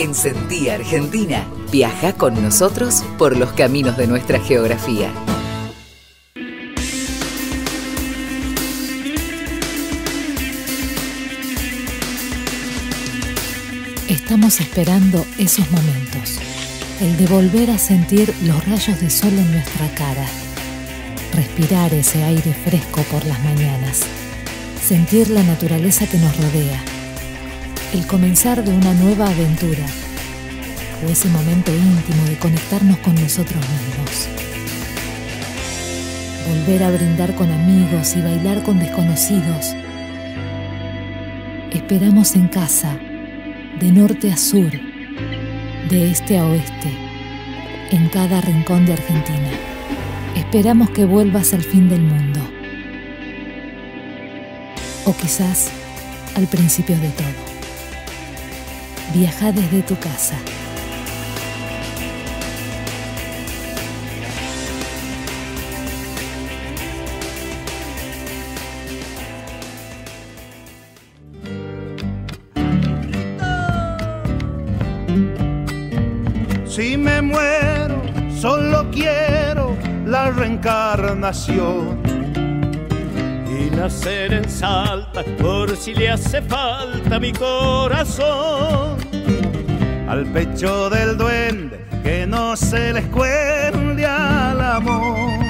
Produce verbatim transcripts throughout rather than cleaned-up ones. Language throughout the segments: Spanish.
En Sentí Argentina, viaja con nosotros por los caminos de nuestra geografía. Estamos esperando esos momentos, el de volver a sentir los rayos de sol en nuestra cara, respirar ese aire fresco por las mañanas, sentir la naturaleza que nos rodea, el comenzar de una nueva aventura o ese momento íntimo de conectarnos con nosotros mismos. Volver a brindar con amigos y bailar con desconocidos. Esperamos en casa, de norte a sur, de este a oeste, en cada rincón de Argentina. Esperamos que vuelvas al fin del mundo. O quizás al principio de todo. Viaja desde tu casa. Si me muero, solo quiero la reencarnación y nacer en Salta por si le hace falta mi corazón. Al pecho del duende que no se le esconde al amor.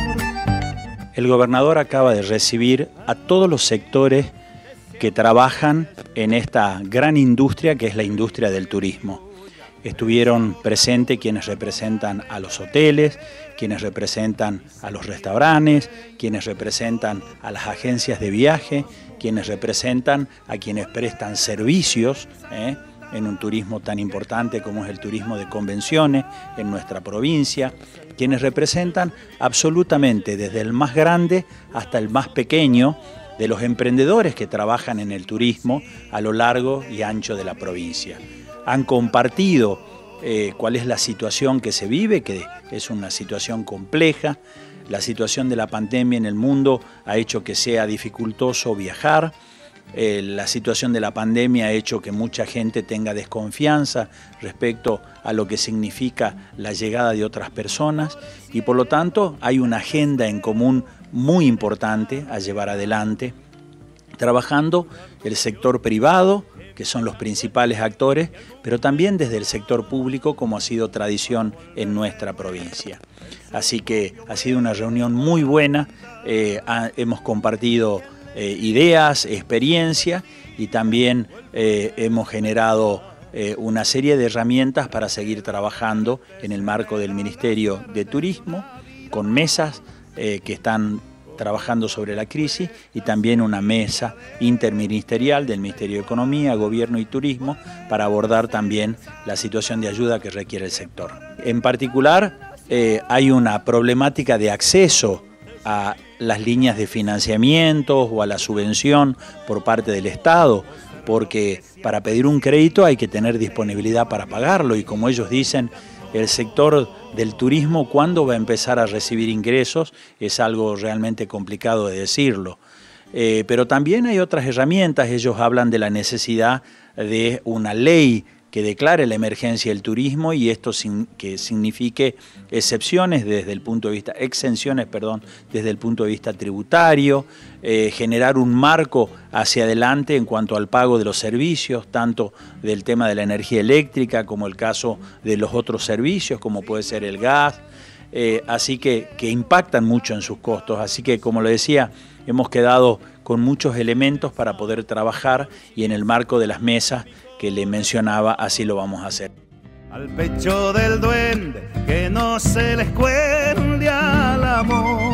El gobernador acaba de recibir a todos los sectores que trabajan en esta gran industria que es la industria del turismo. Estuvieron presentes quienes representan a los hoteles, quienes representan a los restaurantes, quienes representan a las agencias de viaje, quienes representan a quienes prestan servicios ¿eh? en un turismo tan importante como es el turismo de convenciones en nuestra provincia, quienes representan absolutamente desde el más grande hasta el más pequeño de los emprendedores que trabajan en el turismo a lo largo y ancho de la provincia. Han compartido eh, cuál es la situación que se vive, que es una situación compleja. La situación de la pandemia en el mundo ha hecho que sea dificultoso viajar. Eh, la situación de la pandemia ha hecho que mucha gente tenga desconfianza respecto a lo que significa la llegada de otras personas y por lo tanto hay una agenda en común muy importante a llevar adelante, trabajando el sector privado, que son los principales actores, pero también desde el sector público, como ha sido tradición en nuestra provincia. Así que ha sido una reunión muy buena, eh, ha, hemos compartido eh, ideas, experiencias y también eh, hemos generado eh, una serie de herramientas para seguir trabajando en el marco del Ministerio de Turismo, con mesas eh, que están trabajando sobre la crisis y también una mesa interministerial del Ministerio de Economía, Gobierno y Turismo para abordar también la situación de ayuda que requiere el sector. En particular, eh, hay una problemática de acceso a las líneas de financiamiento o a la subvención por parte del Estado, porque para pedir un crédito hay que tener disponibilidad para pagarlo y como ellos dicen, el sector del turismo, ¿cuándo va a empezar a recibir ingresos? Es algo realmente complicado de decirlo. Eh, pero también hay otras herramientas. Ellos hablan de la necesidad de una ley que declare la emergencia del turismo y esto sin, que signifique excepciones desde el punto de vista, exenciones, perdón, desde el punto de vista tributario, eh, generar un marco hacia adelante en cuanto al pago de los servicios, tanto del tema de la energía eléctrica como el caso de los otros servicios, como puede ser el gas, eh, así que, que impactan mucho en sus costos. Así que, como le decía, hemos quedado con muchos elementos para poder trabajar y en el marco de las mesas que le mencionaba, así lo vamos a hacer. Al pecho del duende que no se le esconde al amor,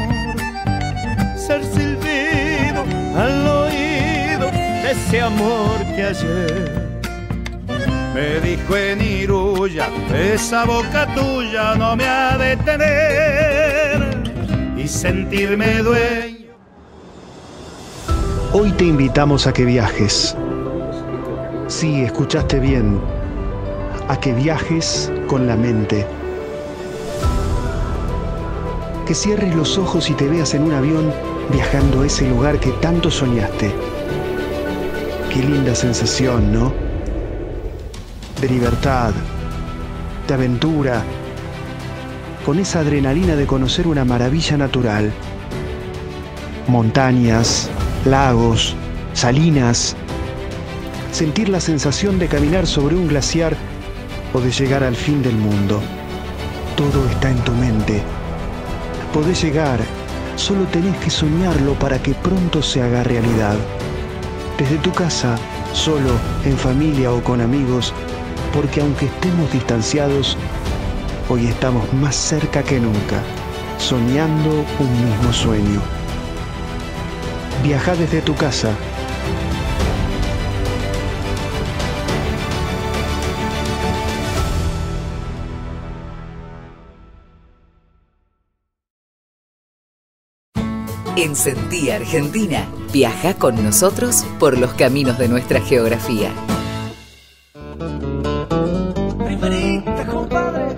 ser silbido al oído de ese amor que ayer me dijo en Iruya, esa boca tuya no me ha de tener y sentirme dueño. Hoy te invitamos a que viajes. Sí, escuchaste bien, a que viajes con la mente. Que cierres los ojos y te veas en un avión viajando a ese lugar que tanto soñaste. Qué linda sensación, ¿no? de libertad, de aventura, con esa adrenalina de conocer una maravilla natural. Montañas, lagos, salinas, sentir la sensación de caminar sobre un glaciar o de llegar al fin del mundo. Todo está en tu mente. Podés llegar, solo tenés que soñarlo para que pronto se haga realidad. Desde tu casa, solo, en familia o con amigos, porque aunque estemos distanciados, hoy estamos más cerca que nunca, soñando un mismo sueño. Viajá desde tu casa. En Sentí Argentina, viaja con nosotros por los caminos de nuestra geografía. Primerita, compadre.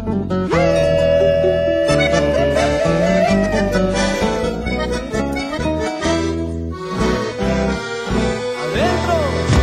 Adentro.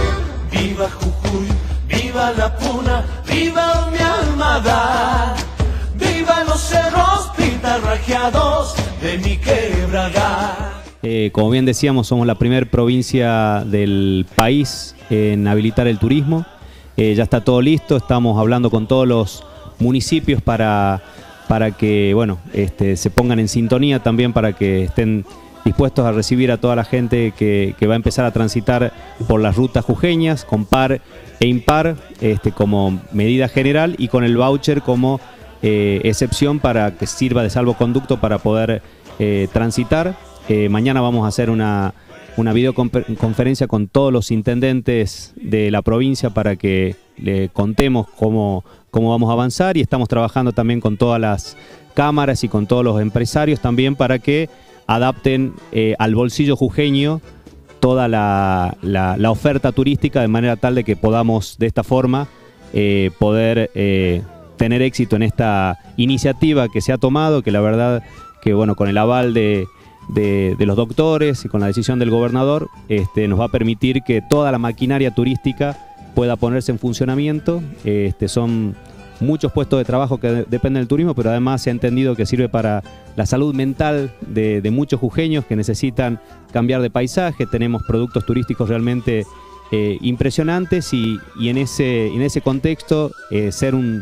Viva Jujuy, viva la Puna, viva mi Almada, viva los cerros pintarrajeados de mi quebrada. Eh, como bien decíamos, somos la primera provincia del país en habilitar el turismo. Eh, ya está todo listo, estamos hablando con todos los municipios para, para que bueno, este, se pongan en sintonía también, para que estén dispuestos a recibir a toda la gente que, que va a empezar a transitar por las rutas jujeñas, con par e impar este, como medida general, y con el voucher como eh, excepción para que sirva de salvoconducto para poder eh, transitar. Eh, mañana vamos a hacer una, una videoconferencia con todos los intendentes de la provincia para que le contemos cómo, cómo vamos a avanzar, y estamos trabajando también con todas las cámaras y con todos los empresarios también para que adapten eh, al bolsillo jujeño toda la, la, la oferta turística, de manera tal de que podamos de esta forma eh, poder eh, tener éxito en esta iniciativa que se ha tomado, que la verdad que bueno, con el aval de De, de los doctores y con la decisión del gobernador, este, nos va a permitir que toda la maquinaria turística pueda ponerse en funcionamiento. Este, son muchos puestos de trabajo que de, dependen del turismo, pero además se ha entendido que sirve para la salud mental de, de muchos jujeños que necesitan cambiar de paisaje. Tenemos productos turísticos realmente eh, impresionantes, y, y en, ese, en ese contexto eh, ser un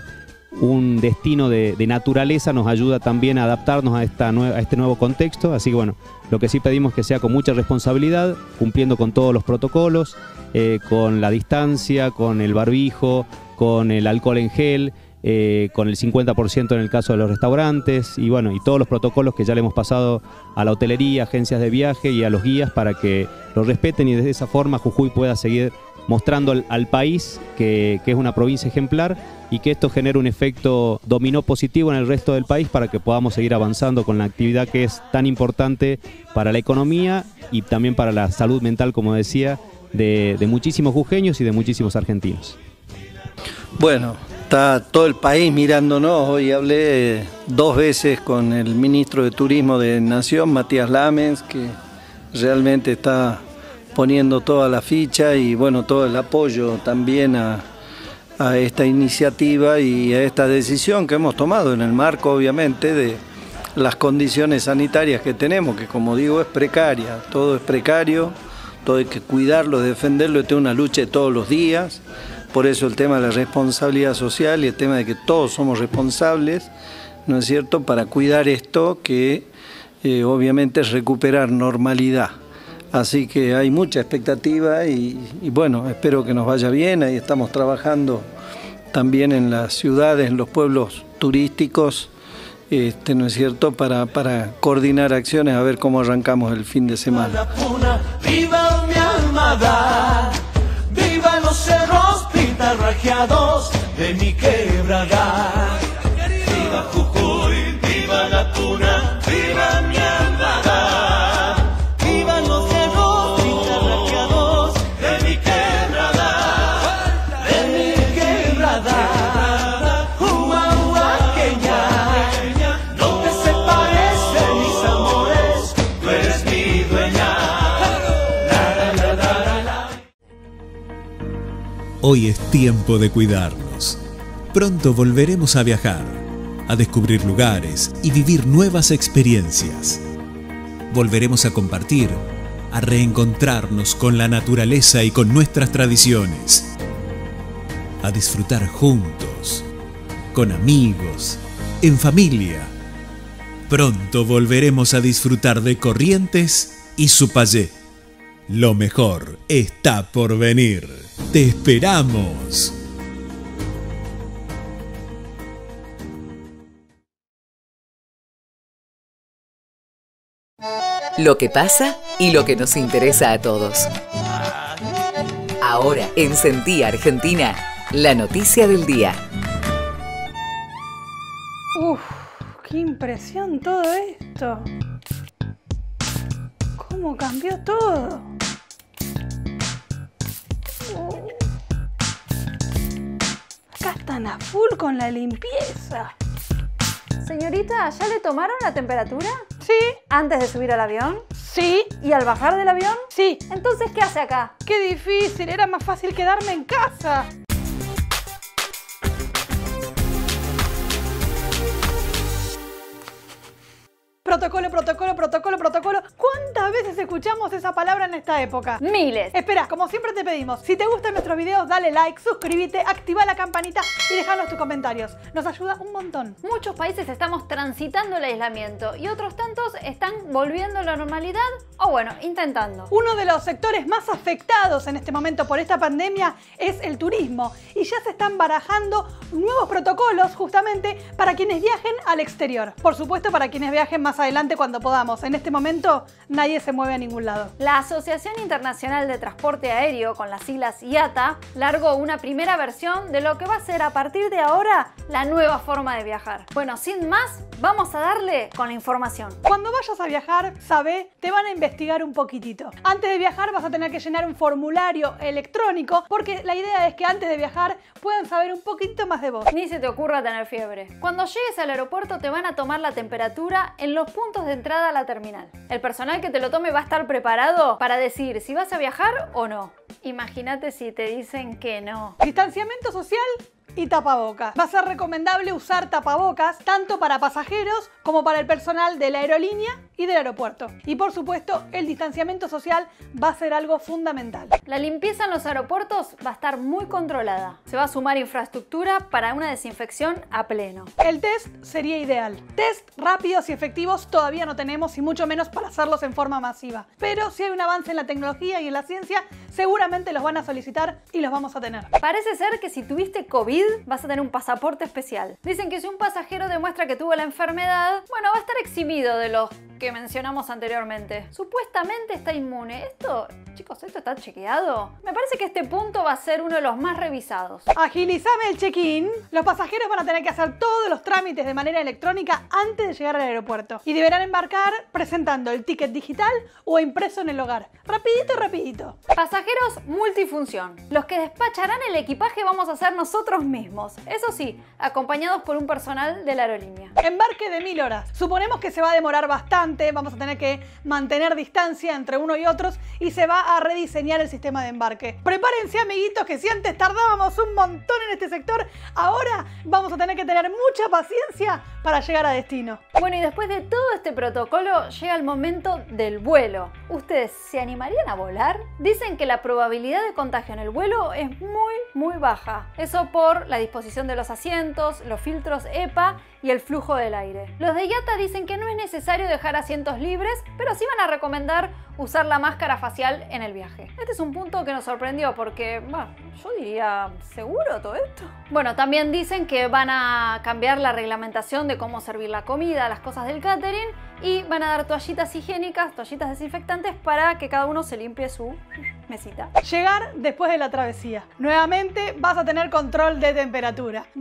un destino de, de naturaleza nos ayuda también a adaptarnos a, esta nueva, a este nuevo contexto. Así que bueno, lo que sí pedimos es que sea con mucha responsabilidad, cumpliendo con todos los protocolos, eh, con la distancia, con el barbijo, con el alcohol en gel, eh, con el cincuenta por ciento en el caso de los restaurantes, y bueno, y todos los protocolos que ya le hemos pasado a la hotelería, agencias de viaje y a los guías para que lo respeten, y de esa forma Jujuy pueda seguir mostrando al, al país que, que es una provincia ejemplar, y que esto genere un efecto dominó positivo en el resto del país para que podamos seguir avanzando con la actividad que es tan importante para la economía y también para la salud mental, como decía, de, de muchísimos jujeños y de muchísimos argentinos. Bueno, está todo el país mirándonos. Hoy hablé dos veces con el ministro de Turismo de Nación, Matías Lamens, que realmente está poniendo toda la ficha y bueno, todo el apoyo también a, a esta iniciativa y a esta decisión que hemos tomado en el marco, obviamente, de las condiciones sanitarias que tenemos, que como digo es precaria, todo es precario, todo hay que cuidarlo, defenderlo, esto es una lucha de todos los días. Por eso el tema de la responsabilidad social y el tema de que todos somos responsables, ¿no es cierto?, para cuidar esto que eh, obviamente es recuperar normalidad. Así que hay mucha expectativa y, y bueno, espero que nos vaya bien. Ahí estamos trabajando también en las ciudades, en los pueblos turísticos, este, ¿no es cierto?, para, para coordinar acciones, a ver cómo arrancamos el fin de semana. ¡Viva mi Almada! ¡Viva los cerros pintarrajeados de mi quebrada! ¡Viva Jujuy! ¡Viva la Puna! ¡Viva mi Almada! ¡Viva los cerros pintarrajeados de mi quebrada! ¡De mi quebrada! ¡Huahuaqueña! No te separes de mis amores, tú eres mi dueña. La, la, la, la, la, la. Hoy es tiempo de cuidarnos. Pronto volveremos a viajar, a descubrir lugares y vivir nuevas experiencias. Volveremos a compartir, a reencontrarnos con la naturaleza y con nuestras tradiciones, a disfrutar juntos, con amigos, en familia. Pronto volveremos a disfrutar de Corrientes y Supayé. Lo mejor está por venir. ¡Te esperamos! Lo que pasa y lo que nos interesa a todos. Ahora, en Sentí Argentina, la noticia del día. Uf, qué impresión todo esto. ¿Cómo cambió todo? Uh. Acá están a full con la limpieza. Señorita, ¿ya le tomaron la temperatura? Sí. ¿Antes de subir al avión? Sí. ¿Y al bajar del avión? Sí. Entonces, ¿qué hace acá? Qué difícil, era más fácil quedarme en casa. Protocolo, protocolo, protocolo, protocolo. ¿Cuántas veces escuchamos esa palabra en esta época? Miles. Espera, como siempre te pedimos, si te gustan nuestros videos, dale like, suscríbete, activa la campanita y dejanos tus comentarios. Nos ayuda un montón. Muchos países estamos transitando el aislamiento y otros tantos están volviendo a la normalidad o bueno, intentando. Uno de los sectores más afectados en este momento por esta pandemia es el turismo y ya se están barajando nuevos protocolos justamente para quienes viajen al exterior. Por supuesto, para quienes viajen más adelante cuando podamos. En este momento nadie se mueve a ningún lado. La Asociación Internacional de Transporte Aéreo, con las siglas I A T A, largó una primera versión de lo que va a ser a partir de ahora la nueva forma de viajar. Bueno, sin más, vamos a darle con la información. Cuando vayas a viajar, sabe, te van a investigar un poquitito. Antes de viajar vas a tener que llenar un formulario electrónico porque la idea es que antes de viajar puedan saber un poquito más de vos. Ni se te ocurra tener fiebre. Cuando llegues al aeropuerto te van a tomar la temperatura en los puntos de entrada a la terminal. El personal que te lo tome va a estar preparado para decir si vas a viajar o no. Imagínate si te dicen que no. Distanciamiento social y tapabocas. Va a ser recomendable usar tapabocas tanto para pasajeros como para el personal de la aerolínea y del aeropuerto. Y por supuesto, el distanciamiento social va a ser algo fundamental. La limpieza en los aeropuertos va a estar muy controlada. Se va a sumar infraestructura para una desinfección a pleno. El test sería ideal. Test rápidos y efectivos todavía no tenemos y mucho menos para hacerlos en forma masiva. Pero si hay un avance en la tecnología y en la ciencia, seguramente los van a solicitar y los vamos a tener. Parece ser que si tuviste COVID vas a tener un pasaporte especial. Dicen que si un pasajero demuestra que tuvo la enfermedad, bueno, va a estar eximido de los que mencionamos anteriormente. Supuestamente está inmune. Esto, chicos, ¿esto está chequeado? Me parece que este punto va a ser uno de los más revisados. Agilizame el check-in. Los pasajeros van a tener que hacer todos los trámites de manera electrónica antes de llegar al aeropuerto. Y deberán embarcar presentando el ticket digital o impreso en el hogar. Rapidito, rapidito. Pasajeros multifunción. Los que despacharán el equipaje vamos a ser nosotros mismos. Eso sí, acompañados por un personal de la aerolínea. Embarque de mil horas. Suponemos que se va a demorar bastante. Vamos a tener que mantener distancia entre uno y otros y se va a rediseñar el sistema de embarque. Prepárense, amiguitos, que si antes tardábamos un montón en este sector, ahora vamos a tener que tener mucha paciencia para llegar a destino. Bueno, y después de todo este protocolo llega el momento del vuelo. ¿Ustedes se animarían a volar? Dicen que la probabilidad de contagio en el vuelo es muy, muy baja. Eso por la disposición de los asientos, los filtros EPA y el flujo del aire. Los de I A T A dicen que no es necesario dejar asientos libres, pero sí van a recomendar usar la máscara facial en el viaje. Este es un punto que nos sorprendió porque, bueno, yo diría, ¿seguro todo esto? Bueno, también dicen que van a cambiar la reglamentación de cómo servir la comida, las cosas del catering, y van a dar toallitas higiénicas, toallitas desinfectantes para que cada uno se limpie su mesita. Llegar después de la travesía. Nuevamente vas a tener control de temperatura. Bueno,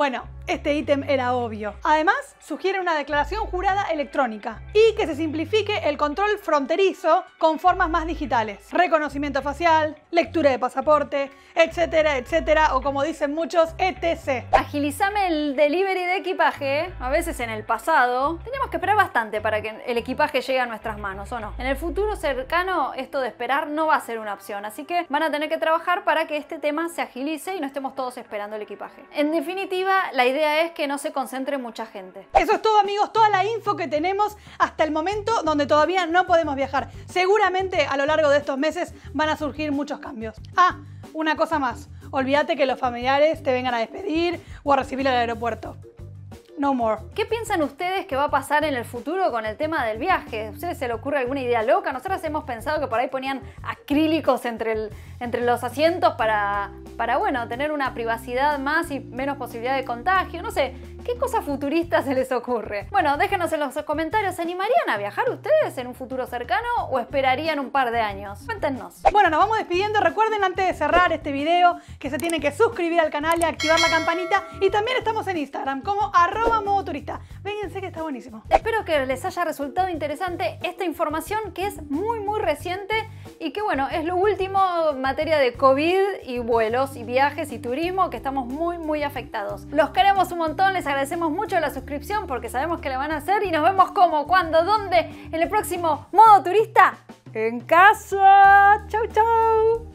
Este ítem era obvio. Además, sugiere una declaración jurada electrónica y que se simplifique el control fronterizo con formas más digitales. Reconocimiento facial, lectura de pasaporte, etcétera, etcétera, o como dicen muchos, etcétera. Agilizame el delivery de equipaje. A veces en el pasado teníamos que esperar bastante para que el equipaje llegue a nuestras manos, ¿o no? En el futuro cercano esto de esperar no va a ser una opción, así que van a tener que trabajar para que este tema se agilice y no estemos todos esperando el equipaje. En definitiva, la idea es que no se concentre mucha gente. Eso es todo, amigos, toda la info que tenemos hasta el momento donde todavía no podemos viajar. Seguramente a lo largo de estos meses van a surgir muchos cambios. Ah, una cosa más. Olvídate que los familiares te vengan a despedir o a recibir al aeropuerto. No more. ¿Qué piensan ustedes que va a pasar en el futuro con el tema del viaje? ¿A ustedes se les ocurre alguna idea loca? Nosotros hemos pensado que por ahí ponían acrílicos entre, el, entre los asientos para, para, bueno, tener una privacidad más y menos posibilidad de contagio. No sé, ¿qué cosa futurista se les ocurre? Bueno, déjenos en los comentarios. ¿Se animarían a viajar ustedes en un futuro cercano o esperarían un par de años? Cuéntenos. Bueno, nos vamos despidiendo. Recuerden antes de cerrar este video que se tienen que suscribir al canal y activar la campanita. Y también estamos en Instagram como arroba modo turista. Vénganse que está buenísimo. Espero que les haya resultado interesante esta información que es muy muy reciente y que bueno, es lo último en materia de COVID y vuelos y viajes y turismo, que estamos muy muy afectados. Los queremos un montón, les agradecemos mucho la suscripción porque sabemos que la van a hacer y nos vemos cómo, cuándo, dónde en el próximo Modo Turista en casa. Chau chau.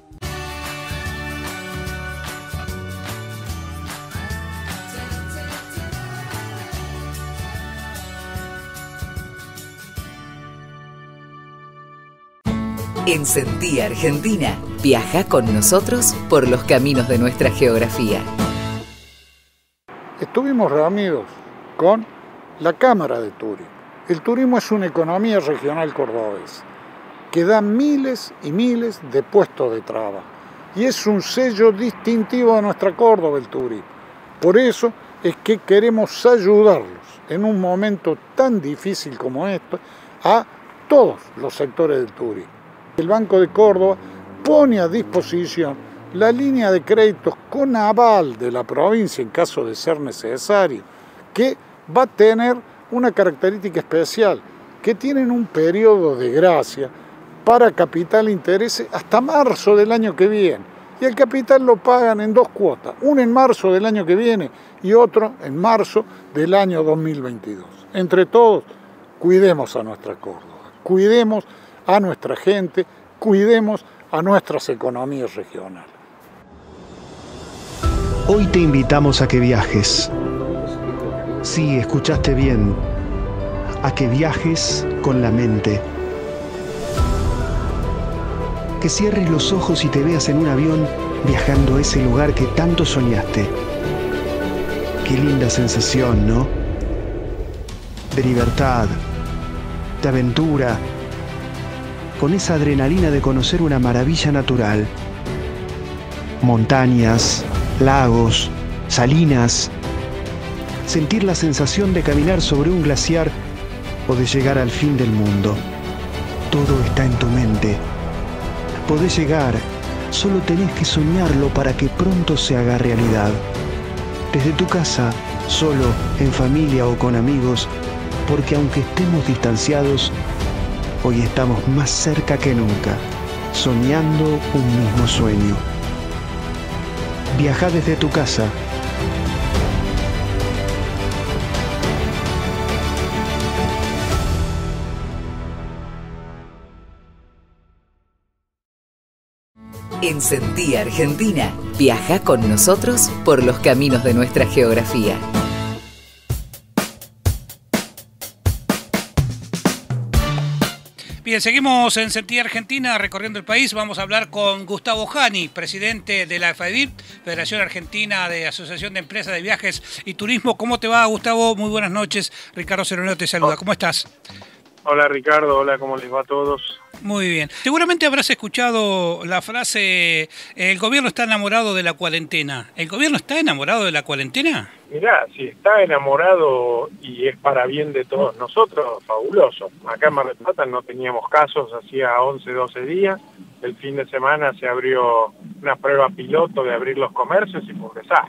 En Sentí Argentina, viaja con nosotros por los caminos de nuestra geografía. Estuvimos reunidos con la Cámara de Turismo. El turismo es una economía regional cordobesa que da miles y miles de puestos de trabajo y es un sello distintivo de nuestra Córdoba el turismo. Por eso es que queremos ayudarlos en un momento tan difícil como este a todos los sectores del turismo. El Banco de Córdoba pone a disposición la línea de créditos con aval de la provincia en caso de ser necesario, que va a tener una característica especial, que tienen un periodo de gracia para capital e intereses hasta marzo del año que viene. Y el capital lo pagan en dos cuotas, una en marzo del año que viene y otro en marzo del año dos mil veintidós. Entre todos, cuidemos a nuestra Córdoba, cuidemos a nuestra gente, cuidemos a nuestras economías regionales. Hoy te invitamos a que viajes. Sí, escuchaste bien. A que viajes con la mente. Que cierres los ojos y te veas en un avión viajando a ese lugar que tanto soñaste. Qué linda sensación, ¿no? De libertad, de aventura, con esa adrenalina de conocer una maravilla natural. Montañas, lagos, salinas, sentir la sensación de caminar sobre un glaciar o de llegar al fin del mundo. Todo está en tu mente. Podés llegar, solo tenés que soñarlo para que pronto se haga realidad. Desde tu casa, solo, en familia o con amigos, porque aunque estemos distanciados, hoy estamos más cerca que nunca, soñando un mismo sueño. Viaja desde tu casa. En Sentí Argentina, viaja con nosotros por los caminos de nuestra geografía. Bien, seguimos en Sentí Argentina, recorriendo el país. Vamos a hablar con Gustavo Jani, presidente de la FAEVIR, Federación Argentina de Asociación de Empresas de Viajes y Turismo. ¿Cómo te va, Gustavo? Muy buenas noches. Ricardo Ceronero te saluda. ¿Cómo estás? Hola, Ricardo. Hola, ¿cómo les va a todos? Muy bien. Seguramente habrás escuchado la frase, el gobierno está enamorado de la cuarentena. ¿El gobierno está enamorado de la cuarentena? Mirá, si está enamorado y es para bien de todos nosotros, fabuloso. Acá en Mar del Plata no teníamos casos hacía once, doce días. El fin de semana se abrió una prueba piloto de abrir los comercios y fue un desastre.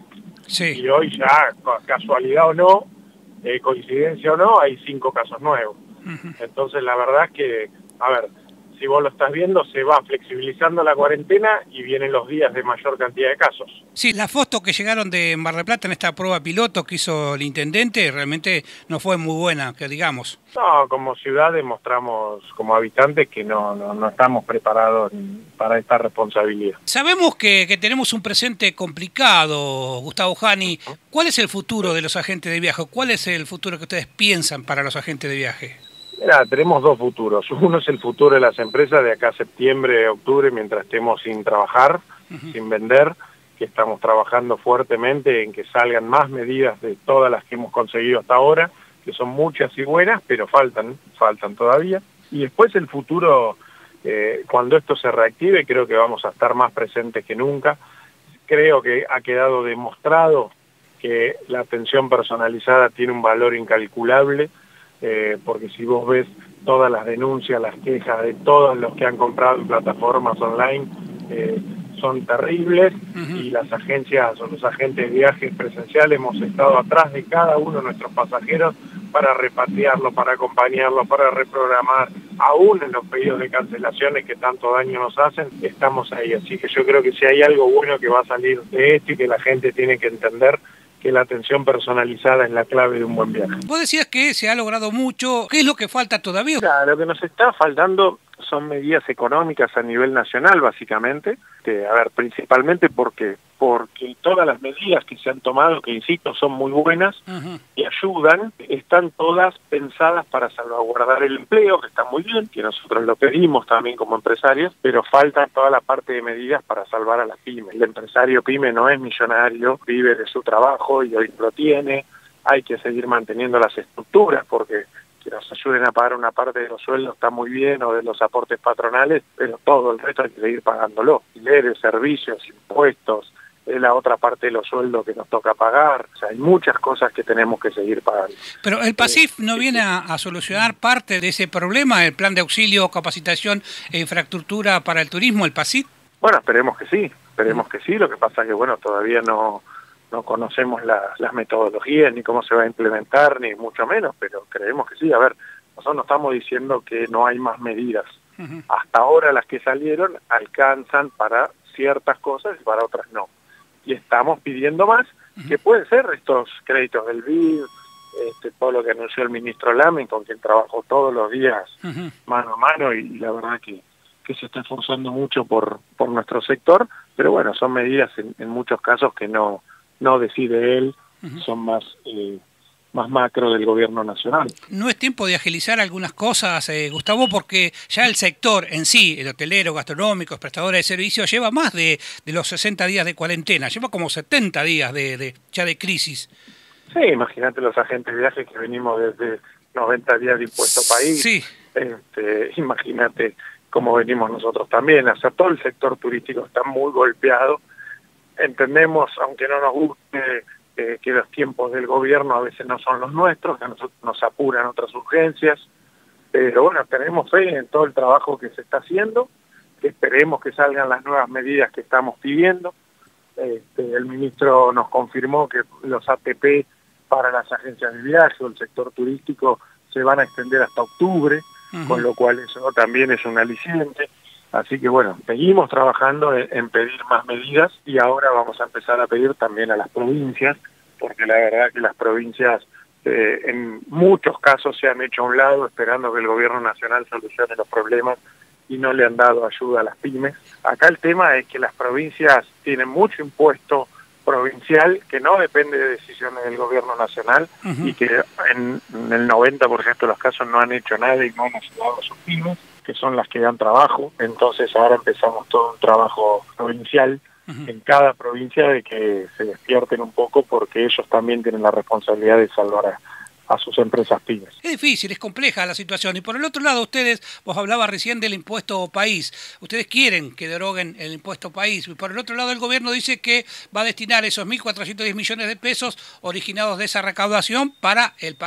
Sí. Y hoy ya, casualidad o no, eh, coincidencia o no, hay cinco casos nuevos. Uh-huh. Entonces la verdad es que, a ver, si vos lo estás viendo, se va flexibilizando la cuarentena y vienen los días de mayor cantidad de casos. Sí, las fotos que llegaron de Mar del Plata en esta prueba piloto que hizo el intendente realmente no fue muy buena, que digamos. No, como ciudad demostramos como habitantes que no, no, no estamos preparados para esta responsabilidad. Sabemos que, que tenemos un presente complicado, Gustavo Jani. ¿Cuál es el futuro de los agentes de viaje? ¿Cuál es el futuro que ustedes piensan para los agentes de viaje? Mira, tenemos dos futuros. Uno es el futuro de las empresas de acá a septiembre, octubre, mientras estemos sin trabajar, uh-huh. sin vender, que estamos trabajando fuertemente en que salgan más medidas de todas las que hemos conseguido hasta ahora, que son muchas y buenas, pero faltan, faltan todavía. Y después el futuro, eh, cuando esto se reactive, creo que vamos a estar más presentes que nunca. Creo que ha quedado demostrado que la atención personalizada tiene un valor incalculable, Eh, porque si vos ves todas las denuncias, las quejas de todos los que han comprado en plataformas online, eh, son terribles, uh-huh. y las agencias o los agentes de viajes presenciales hemos estado atrás de cada uno de nuestros pasajeros para repatriarlo, para acompañarlo, para reprogramar, aún en los pedidos de cancelaciones que tanto daño nos hacen, estamos ahí. Así que yo creo que si hay algo bueno que va a salir de esto y que la gente tiene que entender, que la atención personalizada es la clave de un buen viaje. Vos decías que se ha logrado mucho. ¿Qué es lo que falta todavía? Claro, lo que nos está faltando son medidas económicas a nivel nacional, básicamente. Que, a ver, principalmente porque porque todas las medidas que se han tomado, que insisto, son muy buenas, uh-huh. y ayudan, están todas pensadas para salvaguardar el empleo, que está muy bien, que nosotros lo pedimos también como empresarios, pero falta toda la parte de medidas para salvar a las pymes. El empresario pyme no es millonario, vive de su trabajo y hoy lo tiene. Hay que seguir manteniendo las estructuras porque que nos ayuden a pagar una parte de los sueldos está muy bien, o de los aportes patronales, pero todo el resto hay que seguir pagándolo. Alquileres, servicios, impuestos, es la otra parte de los sueldos que nos toca pagar. O sea, hay muchas cosas que tenemos que seguir pagando. Pero el PASIF no viene a, a solucionar parte de ese problema, el plan de auxilio, capacitación e infraestructura para el turismo, el PASIF. Bueno, esperemos que sí, esperemos que sí. Lo que pasa es que, bueno, todavía no... no conocemos la, las metodologías, ni cómo se va a implementar, ni mucho menos, pero creemos que sí. A ver, nosotros no estamos diciendo que no hay más medidas. Uh-huh. Hasta ahora las que salieron alcanzan para ciertas cosas y para otras no. Y estamos pidiendo más, uh-huh. que pueden ser estos créditos del B I D, este, todo lo que anunció el ministro Lamen, con quien trabajo todos los días, uh-huh. mano a mano, y, y la verdad que, que se está esforzando mucho por, por nuestro sector, pero bueno, son medidas en, en muchos casos que no... no decide él, uh-huh. son más eh, más macro del gobierno nacional. ¿No es tiempo de agilizar algunas cosas, eh, Gustavo? Porque ya el sector en sí, el hotelero, gastronómico, prestadores de servicios, lleva más de, de los sesenta días de cuarentena, lleva como setenta días de, de ya de crisis. Sí, imagínate los agentes de viaje que venimos desde noventa días de impuesto país. Sí. Este, imagínate cómo venimos nosotros también. O sea, todo el sector turístico está muy golpeado. Entendemos, aunque no nos guste, eh, que los tiempos del gobierno a veces no son los nuestros, que a nosotros nos apuran otras urgencias, pero bueno, tenemos fe en todo el trabajo que se está haciendo, que esperemos que salgan las nuevas medidas que estamos pidiendo. Este, el ministro nos confirmó que los A T P para las agencias de viaje o el sector turístico se van a extender hasta octubre, uh-huh. con lo cual eso también es un aliciente. Así que bueno, seguimos trabajando en, en pedir más medidas y ahora vamos a empezar a pedir también a las provincias, porque la verdad que las provincias eh, en muchos casos se han hecho a un lado esperando que el gobierno nacional solucione los problemas y no le han dado ayuda a las pymes. Acá el tema es que las provincias tienen mucho impuesto provincial que no depende de decisiones del gobierno nacional, uh-huh. y que en, en el noventa por ciento de los casos no han hecho nada y no han ayudado a sus pymes, que son las que dan trabajo. Entonces ahora empezamos todo un trabajo provincial, uh-huh. en cada provincia, de que se despierten un poco porque ellos también tienen la responsabilidad de salvar a, a sus empresas pymes. Es difícil, es compleja la situación. Y por el otro lado, ustedes, vos hablabas recién del impuesto país, ustedes quieren que deroguen el impuesto país, y por el otro lado el gobierno dice que va a destinar esos mil cuatrocientos diez millones de pesos originados de esa recaudación para el PASIF.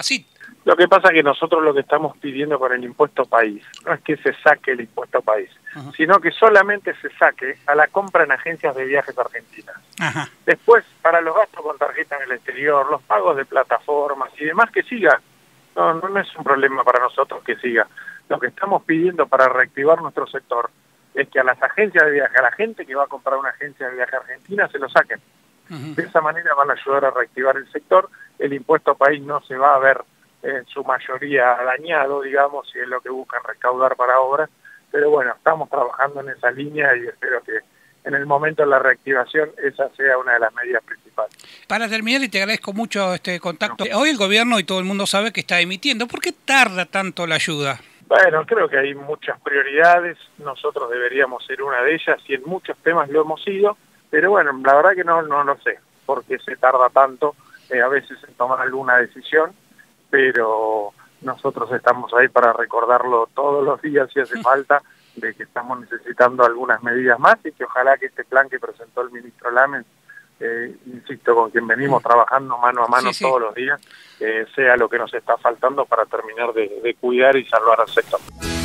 Lo que pasa es que nosotros lo que estamos pidiendo con el impuesto país no es que se saque el impuesto país, uh-huh. sino que solamente se saque a la compra en agencias de viajes argentinas. Uh-huh. Después, para los gastos con tarjeta en el exterior, los pagos de plataformas y demás, que siga. No, no, no es un problema para nosotros que siga. Lo que estamos pidiendo para reactivar nuestro sector es que a las agencias de viaje, a la gente que va a comprar una agencia de viaje argentina, se lo saquen. Uh-huh. De esa manera van a ayudar a reactivar el sector. El impuesto país no se va a ver en su mayoría dañado, digamos, si es lo que buscan recaudar para obras, pero bueno, estamos trabajando en esa línea y espero que en el momento de la reactivación esa sea una de las medidas principales. Para terminar, y te agradezco mucho este contacto, no. Hoy el gobierno y todo el mundo sabe que está emitiendo, ¿por qué tarda tanto la ayuda? Bueno, creo que hay muchas prioridades, nosotros deberíamos ser una de ellas y en muchos temas lo hemos sido, pero bueno, la verdad que no, no lo sé, por qué se tarda tanto eh, a veces en tomar alguna decisión, pero nosotros estamos ahí para recordarlo todos los días si hace falta, de que estamos necesitando algunas medidas más y que ojalá que este plan que presentó el ministro Lames, eh, insisto, con quien venimos trabajando mano a mano sí, sí. todos los días, eh, sea lo que nos está faltando para terminar de, de cuidar y salvar al sector.